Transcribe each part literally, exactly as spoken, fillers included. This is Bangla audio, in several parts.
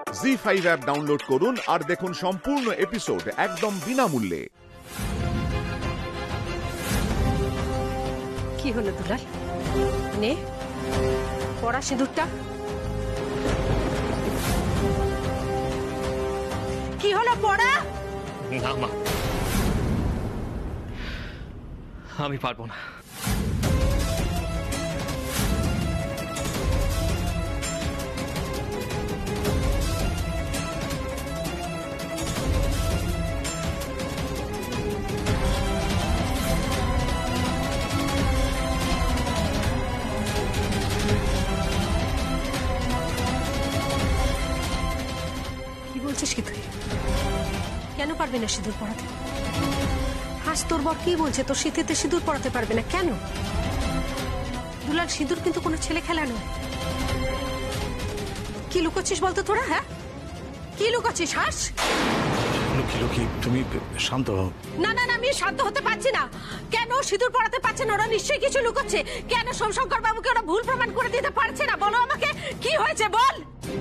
জি ফাইভ অ্যাপ ডাউনলোড করুন আর দেখুন সম্পূর্ণ এপিসোড একদম বিনামূল্যে। কি হলো দুলাল, নে পড়া সিঁদুরটা। কি হলো পড়া? না মা, আমি পারবো না। কি বলছিস কি তুই? কেন পারবে না সিঁদুর পড়াতে? আজ তোর বর কি বলছে তোর শীতেতে সিঁদুর পড়াতে পারবে না কেন? দুলাল, সিঁদুর কিন্তু কোনো ছেলে খেলা নয়। কি লুকোচ্ছিস বলতো তোরা? হ্যাঁ, কি লুকোচ্ছিস? হাস। লক্ষ্মী লক্ষ্মী তুমি শান্ত হও। না না না, আমি শান্ত হতে পারছি না। কেন সিঁদুর পড়াতে পারছে না? ওরা নিশ্চয়ই কিছু লুকোচ্ছে। কেন সোমশঙ্কর বাবুকে ওরা ভুল প্রমাণ করে দিতে পারছে না? বলো আমাকে, কি হয়েছে বল।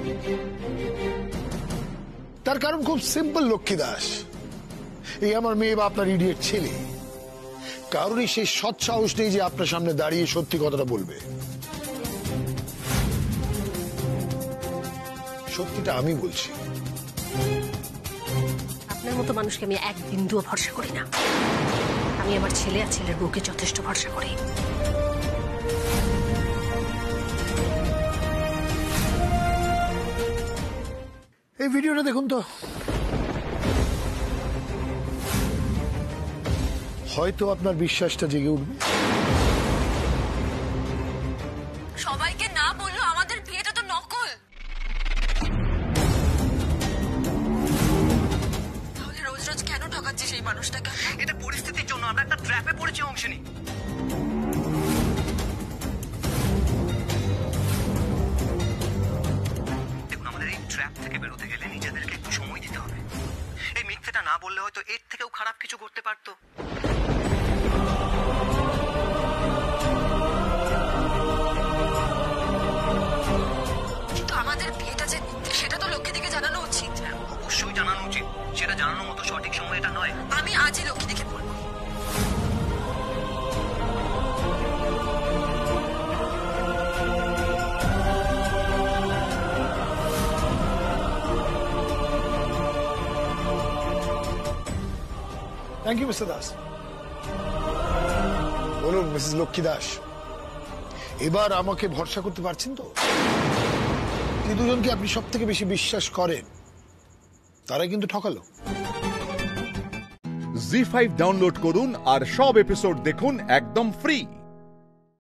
তার কারণ খুব সিম্পল লক্ষ্মী দাস, এই আমার মেয়ে বা আপনার ইডিয়েট ছেলে কারোরই সেই সৎ সাহস নেই যে আপনার সামনে দাঁড়িয়ে সত্যি কথাটা বলবে। সত্যিটা আমি বলছি। আপনার মতো মানুষকে আমি এক বিন্দুও ভরসা করি না। আমি আমার ছেলে আর ছেলের বউকে যথেষ্ট ভরসা করি। এই ভিডিওটা দেখুন তো, হয়তো আপনার বিশ্বাসটা জেগে উঠবে। সবাইকে না বললো আমাদের বিয়েটা তো নকল। তাহলে রোজ রোজ কেন ঠকাচ্ছে সেই মানুষটাকে? এটা পরিস্থিতির জন্য আমরা একটা ট্র্যাপে পড়েছি অংশনী। দেখুন, আমাদের এই ট্র্যাপ থেকে বেরোতে গেলে নিজেদেরকে একটু সময় দিতে হবে। এই মিথ্যেটা না বললে হয়তো এর থেকেও খারাপ কিছু করতে পারতো। কিন্তু আমাদের বিয়েটা যে সেটা তো লক্ষ্মী দিকে জানানো উচিত। অবশ্যই জানানো উচিত। সেটা জানানোর মতো সঠিক সময় এটা নয়। আমি আজই লক্ষ্মী দিকে বলবো। Thank you mister Das. বলুন মিসেস লক্ষ্মী দাস, এবার আমাকে ভরসা করতে পারছেন তো? এই দুজনকে আপনি সব থেকে বেশি বিশ্বাস করেন, তারাই কিন্তু ঠকালো। জি ফাইভ ডাউনলোড করুন আর সব এপিসোড দেখুন একদম ফ্রি।